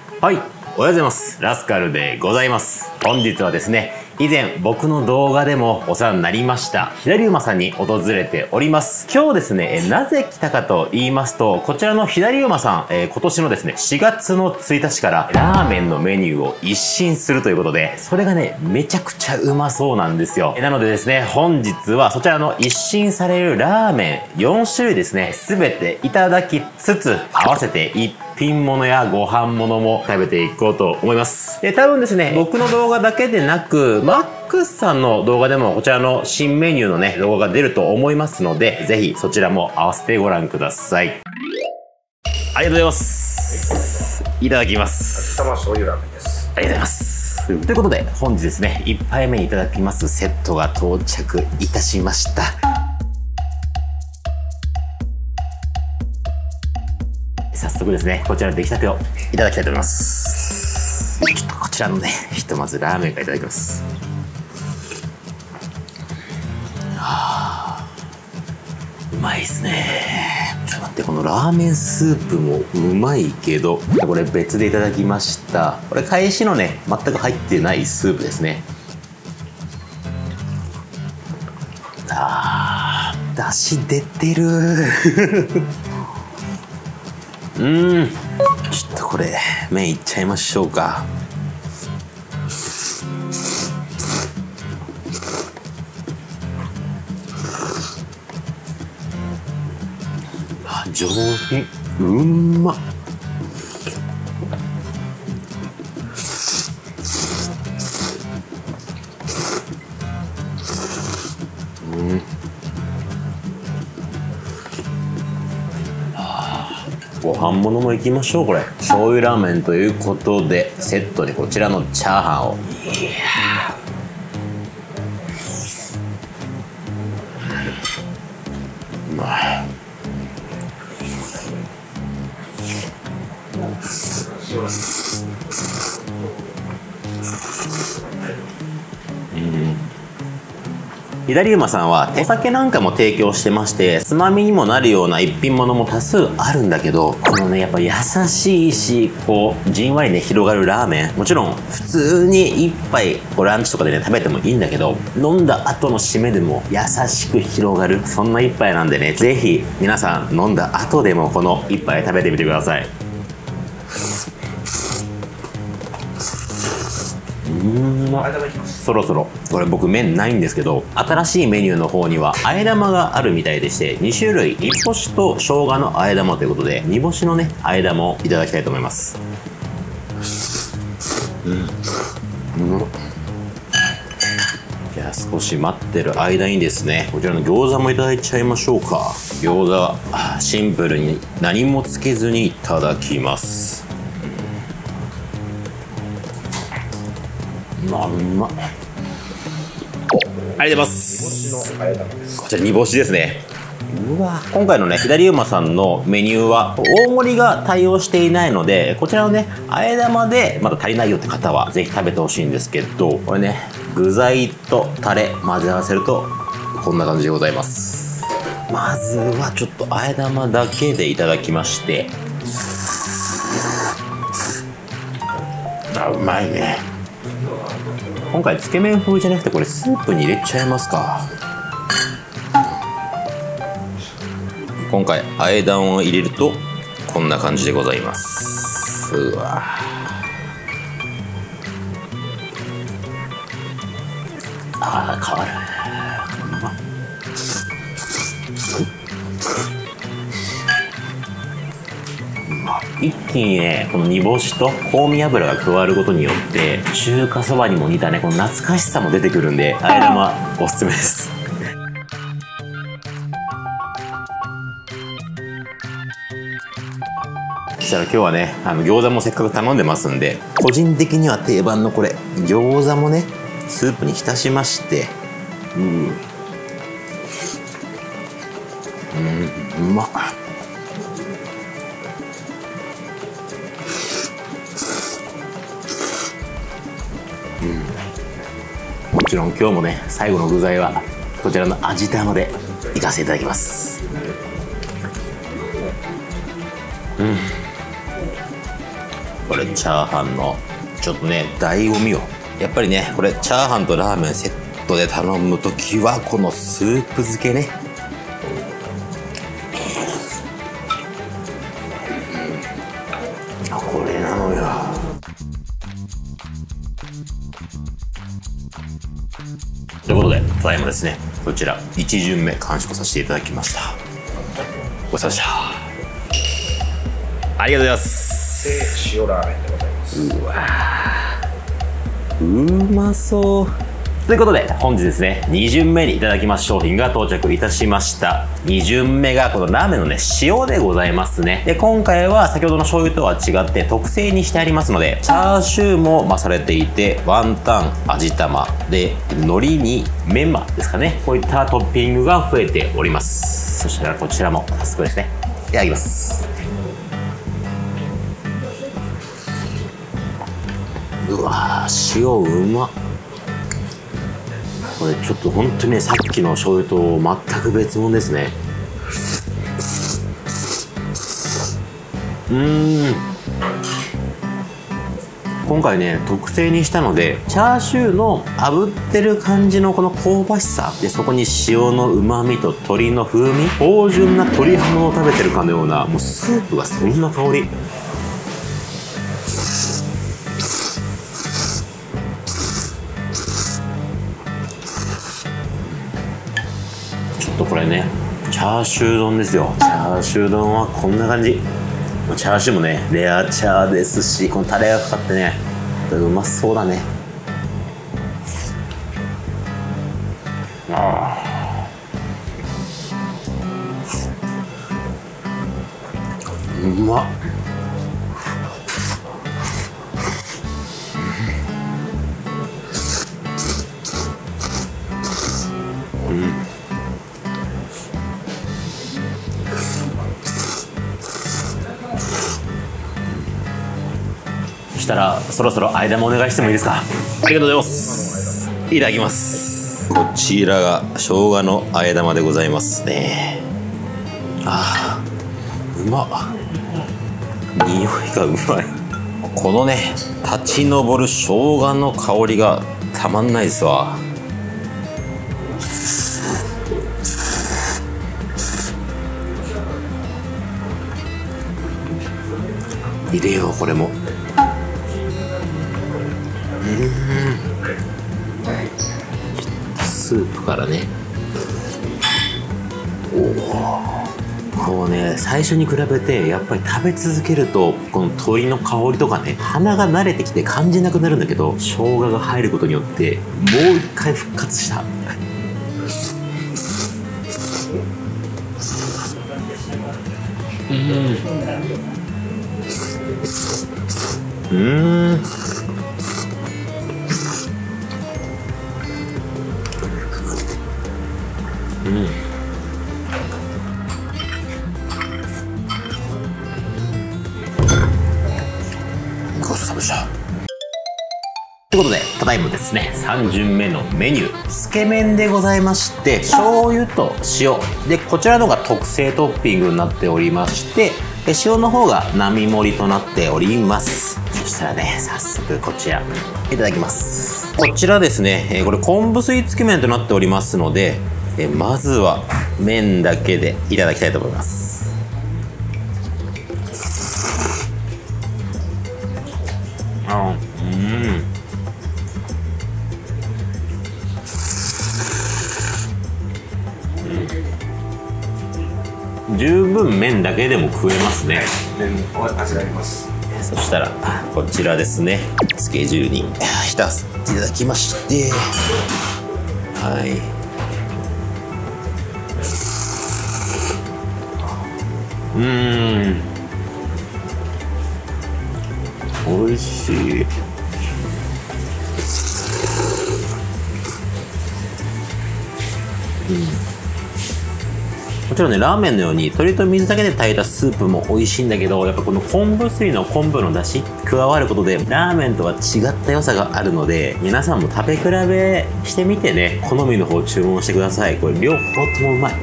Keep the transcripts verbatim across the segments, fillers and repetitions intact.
はい、おはようございます。ラスカルでございます。本日はですね、以前僕の動画でもお世話になりました左馬さんに訪れております。今日ですね、なぜ来たかと言いますと、こちらの左馬さん、えー、今年のですねしがつのついたちからラーメンのメニューを一新するということで、それがねめちゃくちゃうまそうなんですよ。なのでですね、本日はそちらの一新されるラーメンよんしゅるいですね、全ていただきつつ、合わせて一品物やご飯物も食べていこうと思います。で、多分ですね、僕の動画だけでなく、マックスさんの動画でもこちらの新メニューのね、動画が出ると思いますので、ぜひそちらも合わせてご覧ください。ありがとうございます。いただきます。 味玉醤油ラーメンです。 ありがとうございます。ということで、本日ですね、いっぱいめいただきますセットが到着いたしました。早速ですね、こちらの出来たてをいただきたいと思います。ちょっとこちらのね、ひとまずラーメンからいただきます。はぁ、うまいっすね。ちょっと待って、このラーメンスープもうまいけど、これ別でいただきました。これ返しのね、全く入ってないスープですね。あー、だし出てるうーん、ちょっとこれ麺いっちゃいましょうか。あ、上品、うんまっ。うん、ご飯物もいきましょう。これ醤油ラーメンということで、セットにこちらのチャーハンを。いやー、うまい。左馬さんはお酒なんかも提供してまして、つまみにもなるような一品物も多数あるんだけど、このねやっぱ優しいし、こうじんわりね広がるラーメン、もちろん普通に一杯こうランチとかでね食べてもいいんだけど、飲んだ後の締めでも優しく広がる、そんな一杯なんでね、ぜひ皆さん飲んだ後でもこの一杯食べてみてください。うーん、まっ。そろそろこれ僕麺ないんですけど、新しいメニューの方には和え玉があるみたいでして、にしゅるい、煮干しと生姜の和え玉ということで、煮干しのね和え玉をいただきたいと思います。うん、うん、じゃあ少し待ってる間にですね、こちらの餃子もいただいちゃいましょうか。餃子はシンプルに何もつけずにいただきます。まあ、うまっ。お、ありがとうございます。 煮干しの和え玉です。 こちら煮干しですね。うわ、今回のね左馬さんのメニューは大盛りが対応していないので、こちらのね和え玉でまだ足りないよって方はぜひ食べてほしいんですけど、これね具材とタレ混ぜ合わせるとこんな感じでございます。まずはちょっと和え玉だけでいただきまして、あ、うまいね。今回つけ麺風じゃなくて、これスープに入れちゃいますか。今回和え玉を入れるとこんな感じでございます。うわ、あー、変わる。うまっ。一気にねこの煮干しと香味油が加わることによって、中華そばにも似たねこの懐かしさも出てくるんで、和え玉おすすめです。そしたら今日はね、あの餃子もせっかく頼んでますんで、個人的には定番のこれ餃子もねスープに浸しまして、うん、うん、うまっ。うん、もちろん今日もね最後の具材はこちらの味玉でいかせていただきます。うん、 これチャーハンのちょっとね醍醐味を、やっぱりねこれチャーハンとラーメンセットで頼むときはこのスープ漬けね。これなのよ。ということでただいまですね、こちらいち巡目完食させていただきました。ごちそうさまでした。ありがとうございます。 で塩ラーメンでございます。 うわー、うまそう。ということで本日ですねに巡目にいただきます商品が到着いたしました。に巡目がこのラーメンのね塩でございますね。で今回は先ほどの醤油とは違って特製にしてありますので、チャーシューも増されていて、ワンタン、味玉で海苔にメンマですかね、こういったトッピングが増えております。そしたらこちらも早速ですねいただきます。うわー、塩うまっ。これちょっと本当にねさっきの醤油と全く別物ですね。うーん、今回ね特製にしたので、チャーシューの炙ってる感じのこの香ばしさで、そこに塩のうまみと鶏の風味、芳醇な鶏ハムを食べてるかのような、もうスープがそんな香り。これねチャーシュー丼ですよ。チャーシュー丼はこんな感じ。チャーシューもねレアチャーですし、このタレがかかってねうまそうだね。あーうまっ。そしたらそろそろ間もお願いしてもいいですか。ありがとうございます。いただきます。こちらが生姜のあえ玉でございますね。あーうまっ。匂いがうまい。このね立ち上る生姜の香りがたまんないですわ。入れようこれも。スープからね、おこうね最初に比べてやっぱり食べ続けるとこの鶏の香りとかね鼻が慣れてきて感じなくなるんだけど、生姜が入ることによってもう一回復活した。うんうんうん、ごちそうさまでした。ということでただいまですねさん巡目のメニューつけ麺でございまして、醤油と塩でこちらのが特製トッピングになっておりまして、で塩の方が並盛りとなっております。そしたらね早速こちらいただきます。こちらですねこれ昆布水つけ麺となっておりますので、えまずは麺だけでいただきたいと思います。あ、うん、十分麺だけでも食えますね。 麺の味があります。 そしたらこちらですねつけ汁に浸せていただきまして、はい、うーん美味しい。うん、もちろんねラーメンのように鶏と水だけで炊いたスープも美味しいんだけど、やっぱこの昆布水の昆布の出汁加わることでラーメンとは違った良さがあるので、皆さんも食べ比べしてみてね好みの方注文してください。これ両方ともうまい。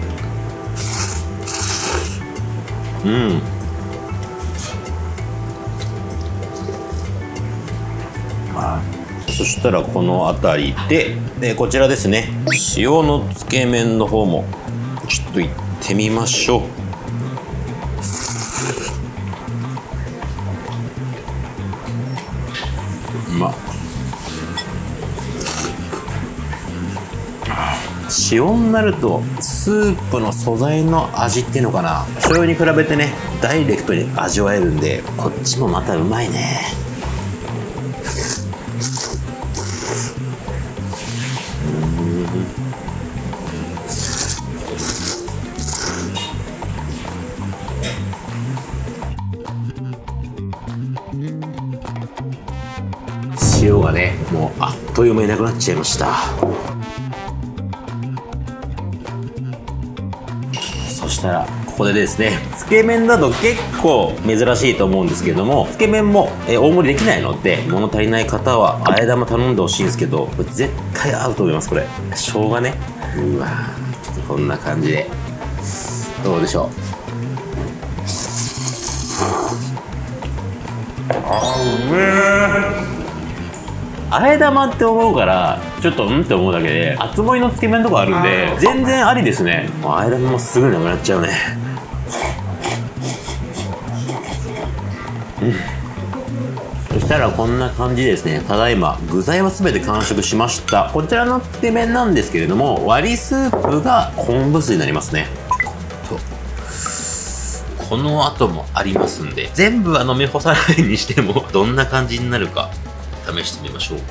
うんそしたらこの辺りで、でこちらですね、塩のつけ麺の方もちょっといってみましょう。うまっ。塩になるとスープの素材の味っていうのかな、醤油に比べてねダイレクトに味わえるんで、こっちもまたうまいね。塩がねもうあっという間になくなっちゃいました。そしたらここでですね、つけ麺だと結構珍しいと思うんですけども、つけ麺もえ大盛りできないので、物足りない方はあえ玉頼んでほしいんですけど、これ絶対合うと思います。これ生姜ね、うわー、ちょっとこんな感じでどうでしょう。あーうめえ。あえ玉って思うからちょっとうんって思うだけで、熱盛のつけ麺とかあるんで全然ありですね。あえ玉もすぐなくなっちゃうね。うん、そしたらこんな感じですね。ただいま具材は全て完食しました。こちらのつけ麺なんですけれども、割りスープが昆布水になりますね。この後もありますんで、全部は飲み干さないにしてもどんな感じになるか試してみましょう。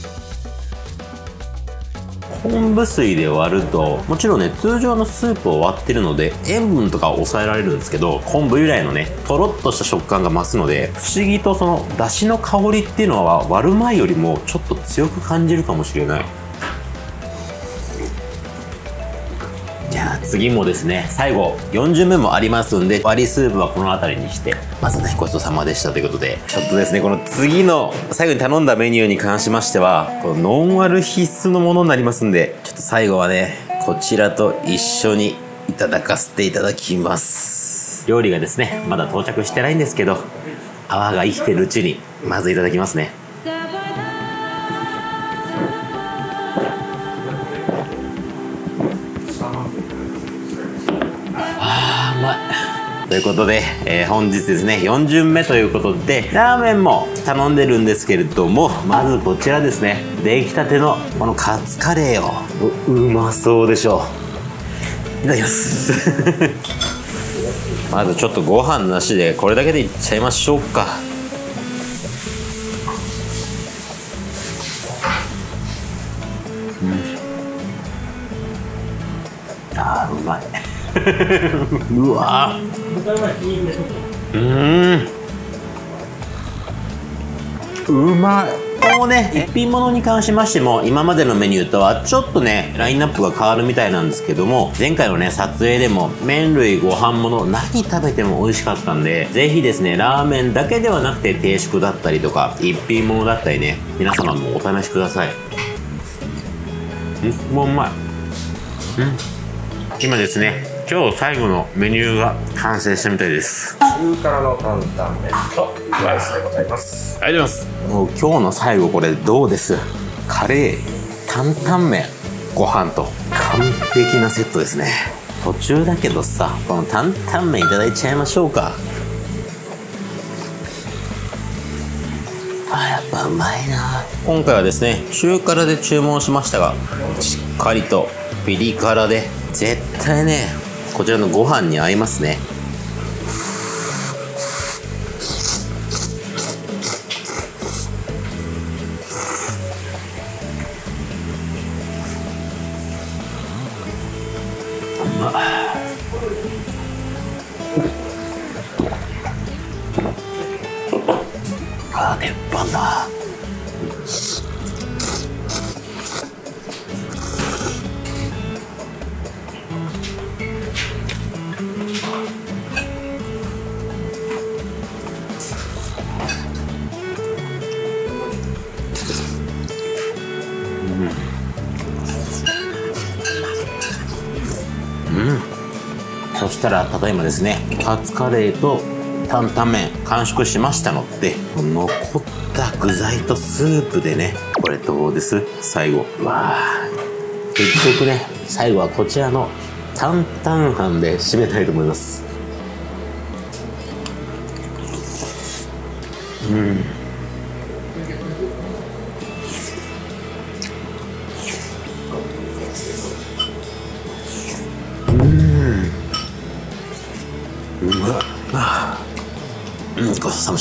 昆布水で割ると、もちろんね通常のスープを割ってるので塩分とかを抑えられるんですけど、昆布由来のねとろっとした食感が増すので、不思議とその出汁の香りっていうのは割る前よりもちょっと強く感じるかもしれない。じゃあ次もですね、最後よん巡目もありますんで、割りスープはこの辺りにして、まずねごちそうさまでしたということで、ちょっとですねこの次の最後に頼んだメニューに関しましてはこのノンアル必須のものになりますんで、ちょっと最後はねこちらと一緒にいただかせていただきます。料理がですねまだ到着してないんですけど、泡が生きてるうちにまずいただきますね。ということで、えー、本日ですねよん巡目ということで、ラーメンも頼んでるんですけれども、まずこちらですね、出来たてのこのカツカレーを う, うまそうでしょう。いただきますまずちょっとご飯なしでこれだけでいっちゃいましょうか。うん、あーうまい。うわー、うん、うまい。このね一品物に関しましても今までのメニューとはちょっとねラインナップが変わるみたいなんですけども、前回のね撮影でも麺類ご飯物何食べても美味しかったんで、ぜひですねラーメンだけではなくて定食だったりとか一品物だったりね、皆様もお試しください。うん、もううまい。うん、今ですね今日最後のメニューが完成したみたいです。 中辛の担々麺とライスでございます。 ありがとうございます。もう今日の最後これどうです？カレー、担々麺、ご飯と完璧なセットですね。途中だけどさ、この担々麺いただいちゃいましょうか。あ、やっぱうまいな。今回はですね中辛で注文しましたが、しっかりとピリ辛で絶対ねこちらのご飯に合いますね。うまっ。あー鉄板だ。うん、そしたらただいまですねカツカレーと担々麺完食しましたので、残った具材とスープでね、これどうです？最後。わあ、結局ね、最後はこちらの担々飯で締めたいと思います。うん。うわあ、うん、ごちそうさまでした。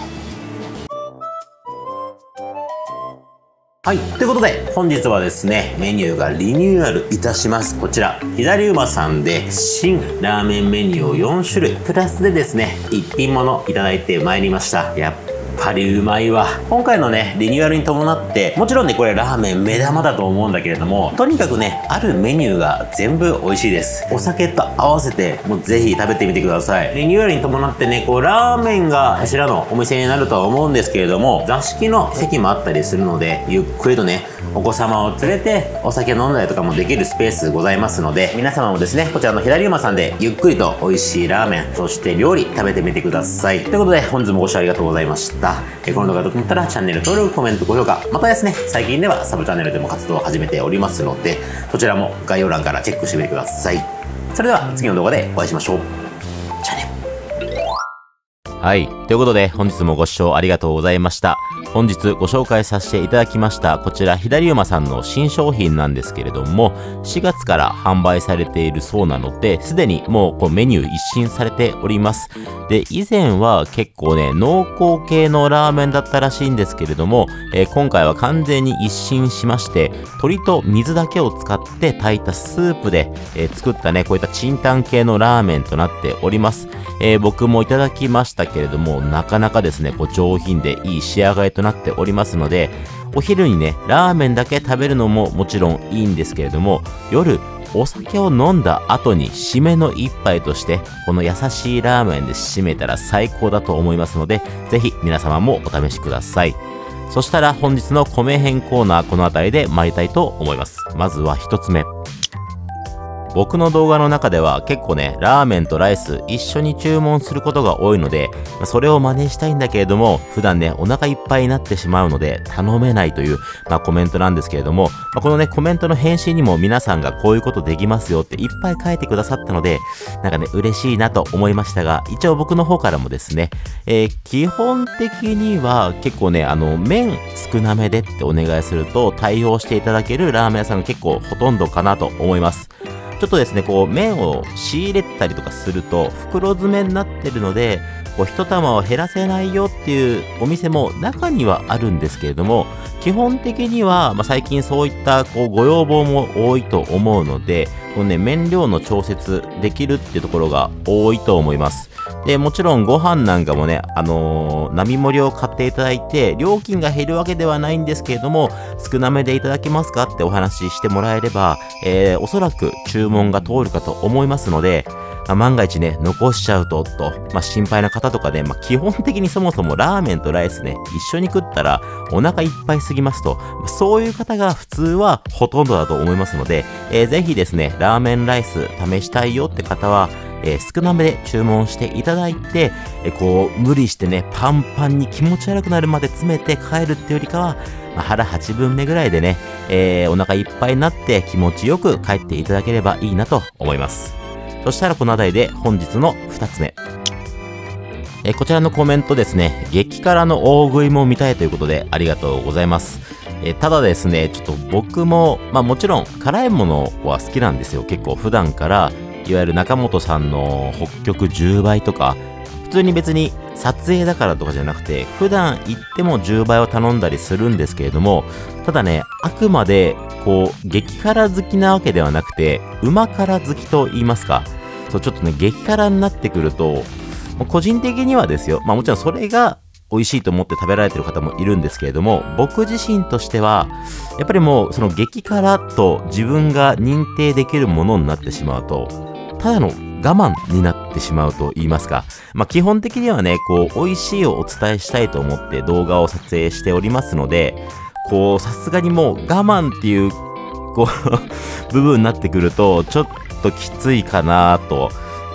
はい。ということで、本日はですね、メニューがリニューアルいたします。こちら、左馬さんで新ラーメンメニューをよんしゅるい、プラスでですね、一品物いただいてまいりました。やっぱりうまいわ。今回のね、リニューアルに伴って、もちろんね、これラーメン目玉だと思うんだけれども、とにかくね、あるメニューが全部美味しいです。お酒と合わせて、もうぜひ食べてみてください。リニューアルに伴ってね、こう、ラーメンが柱のお店になるとは思うんですけれども、座敷の席もあったりするので、ゆっくりとね、お子様を連れて、お酒飲んだりとかもできるスペースございますので、皆様もですね、こちらの左馬さんでゆっくりと美味しいラーメン、そして料理食べてみてください。ということで、本日もご視聴ありがとうございました。この動画が良かったらチャンネル登録、コメント、高評価、またですね、最近ではサブチャンネルでも活動を始めておりますので、そちらも概要欄からチェックしてみてください。それでは次の動画でお会いしましょう。じゃあね。はい。ということで、本日もご視聴ありがとうございました。本日ご紹介させていただきました、こちら、左馬さんの新商品なんですけれども、しがつから販売されているそうなので、すでにもうこうメニュー一新されております。で、以前は結構ね、濃厚系のラーメンだったらしいんですけれども、えー、今回は完全に一新しまして、鶏と水だけを使って炊いたスープで、えー、作ったね、こういったチンタン系のラーメンとなっております。えー、僕もいただきましたけれども、なかなかですね、こう上品でいい仕上がりとなっておりますので、お昼にね、ラーメンだけ食べるのももちろんいいんですけれども、夜、お酒を飲んだ後に締めの一杯として、この優しいラーメンで締めたら最高だと思いますので、ぜひ皆様もお試しください。そしたら本日の米編コーナーこの辺りで参りたいと思います。まずは一つ目。僕の動画の中では結構ね、ラーメンとライス一緒に注文することが多いので、それを真似したいんだけれども、普段ね、お腹いっぱいになってしまうので、頼めないという、まあ、コメントなんですけれども、まあ、このね、コメントの返信にも皆さんがこういうことできますよっていっぱい書いてくださったので、なんかね、嬉しいなと思いましたが、一応僕の方からもですね、えー、基本的には結構ね、あの、麺少なめでってお願いすると対応していただけるラーメン屋さんが結構ほとんどかなと思います。ちょっとですね、こう、麺を仕入れたりとかすると、袋詰めになってるので、こう、一玉を減らせないよっていうお店も中にはあるんですけれども、基本的には、まあ、最近そういった、こう、ご要望も多いと思うので、このね、麺量の調節できるっていうところが多いと思います。で、もちろんご飯なんかもね、あのー、並盛りを買っていただいて、料金が減るわけではないんですけれども、少なめでいただけますかってお話ししてもらえれば、えー、おそらく注文が通るかと思いますので、まあ、万が一ね、残しちゃうと、と、まあ、心配な方とかで、まあ、基本的にそもそもラーメンとライスね、一緒に食ったらお腹いっぱいすぎますと、そういう方が普通はほとんどだと思いますので、えー、ぜひですね、ラーメンライス試したいよって方は、えー、少なめで注文していただいて、えー、こう、無理してね、パンパンに気持ち悪くなるまで詰めて帰るってよりかは、まあ、腹はちぶんめぐらいでね、えー、お腹いっぱいになって気持ちよく帰っていただければいいなと思います。そしたらこのあたりで本日のふたつめ。えこちらのコメントですね、激辛の大食いも見たいということでありがとうございます。えただですね、ちょっと僕も、まあもちろん辛いものは好きなんですよ。結構普段から、いわゆる中本さんの北極じゅうばいとか、普通に別に撮影だからとかじゃなくて、普段行ってもじゅうばいを頼んだりするんですけれども、ただね、あくまで、こう、激辛好きなわけではなくて、うま辛好きと言いますか、そう、ちょっとね、激辛になってくると、個人的にはですよ、まあもちろんそれが美味しいと思って食べられてる方もいるんですけれども、僕自身としては、やっぱりもうその激辛と自分が認定できるものになってしまうと、ただの我慢になってしまうと言いますか、まあ基本的にはね、こう、美味しいをお伝えしたいと思って動画を撮影しておりますので、こう、さすがにもう我慢っていう、こう、部分になってくると、ちょっときついかなと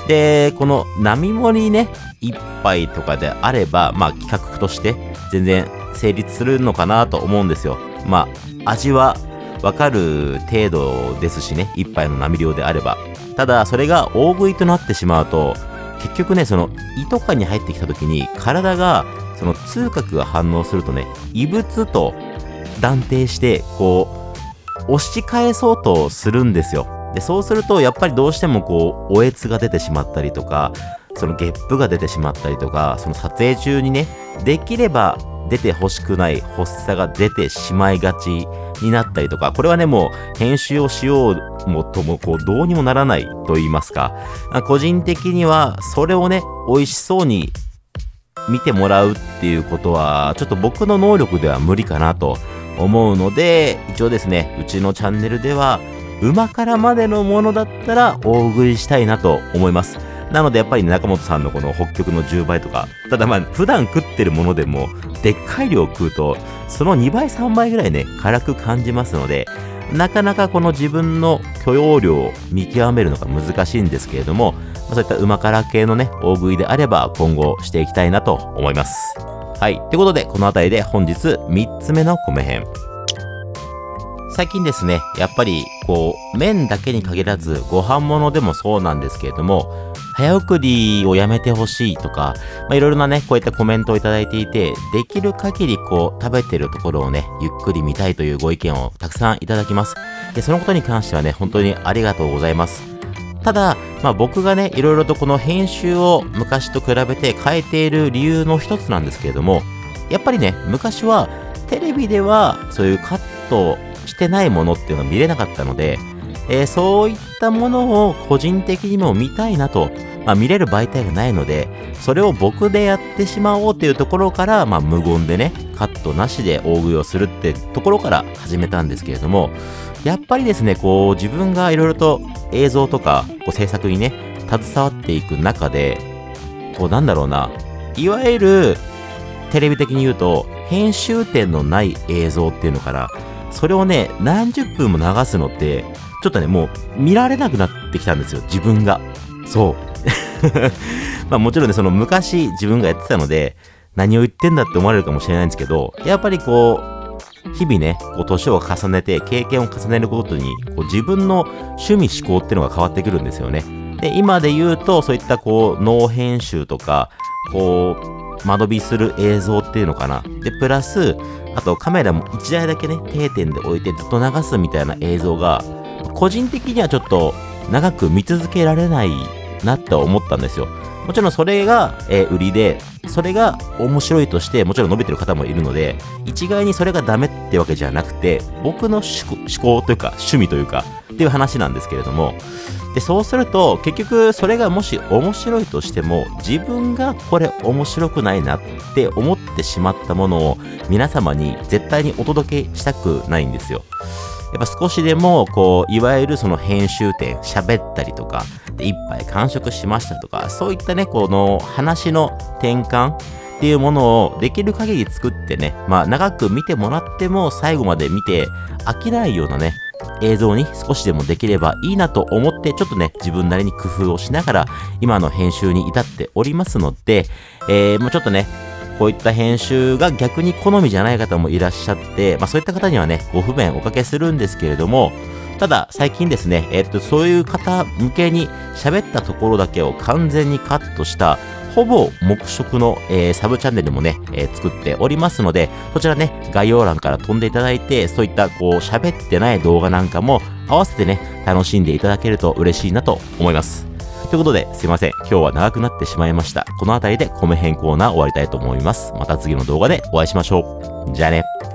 で、この並盛りね、一杯とかであれば、まあ企画として全然成立するのかなと思うんですよ。まあ、味はわかる程度ですしね、一杯の並量であれば。ただ、それが大食いとなってしまうと、結局ね、その胃とかに入ってきた時に、体が、その痛覚が反応するとね、異物と断定して、こう、押し返そうとするんですよ。で、そうすると、やっぱりどうしてもこう、おえつが出てしまったりとか、そのゲップが出てしまったりとか、その撮影中にね、できれば出てほしくない発作が出てしまいがちになったりとか、これはね、もう編集をしようもとも、こう、どうにもならないと言いますか、個人的には、それをね、美味しそうに見てもらうっていうことは、ちょっと僕の能力では無理かなと思うので、一応ですね、うちのチャンネルでは、旨辛までのものだったら大食いしたいなと思います。なのでやっぱり中本さんのこの北極のじゅうばいとか、ただまあ普段食ってるものでもでっかい量食うとそのにばいさんばいぐらいね辛く感じますので、なかなかこの自分の許容量を見極めるのが難しいんですけれども、まあ、そういった旨辛系のね大食いであれば今後していきたいなと思います。はい。ということでこの辺りで本日みっつめの米編。最近ですね、やっぱりこう麺だけに限らずご飯物でもそうなんですけれども、早送りをやめてほしいとか、まあ、いろいろなねこういったコメントをいただいていて、できる限りこう食べてるところをねゆっくり見たいというご意見をたくさんいただきます。でそのことに関してはね本当にありがとうございます。ただ、まあ、僕がねいろいろとこの編集を昔と比べて変えている理由の一つなんですけれども、やっぱりね昔はテレビではそういうカットしてないものっていうのは見れなかったので、えー、そういったものを個人的にも見たいなと、まあ、見れる媒体がないので、それを僕でやってしまおうというところから、まあ、無言でねカットなしで大食いをするってところから始めたんですけれども、やっぱりですねこう自分がいろいろと映像とかこう制作にね携わっていく中で、こうなんだろうな、いわゆるテレビ的に言うと編集点のない映像っていうのから、それをね何十分も流すのってちょっとねもう見られなくなってきたんですよ、自分が。そうまあもちろんねその昔自分がやってたので何を言ってんだって思われるかもしれないんですけど、やっぱりこう日々ねこう年を重ねて経験を重ねるごとにこう自分の趣味思考っていうのが変わってくるんですよね。で今で言うとそういったこう脳編集とかこう間延びする映像っていうのかな。でプラスあとカメラもいちだいだけね定点で置いてずっと流すみたいな映像が個人的にはちょっと長く見続けられないなって思ったんですよ。もちろんそれが、えー、売りで、それが面白いとしてもちろん伸びてる方もいるので、一概にそれがダメってわけじゃなくて、僕の思考というか趣味というかっていう話なんですけれども、でそうすると結局それがもし面白いとしても、自分がこれ面白くないなって思ってしまったものを皆様に絶対にお届けしたくないんですよ。やっぱ少しでもこういわゆるその編集点喋ったりとかで一杯完食しましたとか、そういったねこの話の転換っていうものをできる限り作ってね、まあ長く見てもらっても最後まで見て飽きないようなね映像に少しでもできればいいなと思って、ちょっとね自分なりに工夫をしながら今の編集に至っておりますので、えー、もうちょっとねこういった編集が逆に好みじゃない方もいらっしゃって、まあそういった方にはねご不便おかけするんですけれども、ただ最近ですねえっとそういう方向けに喋ったところだけを完全にカットしたほぼ黙食の、えー、サブチャンネルもね、えー、作っておりますので、そちらね概要欄から飛んでいただいて、そういったこう喋ってない動画なんかも合わせてね楽しんでいただけると嬉しいなと思います。ということですいません、今日は長くなってしまいました。この辺りで米編コーナー終わりたいと思います。また次の動画でお会いしましょう。じゃあね。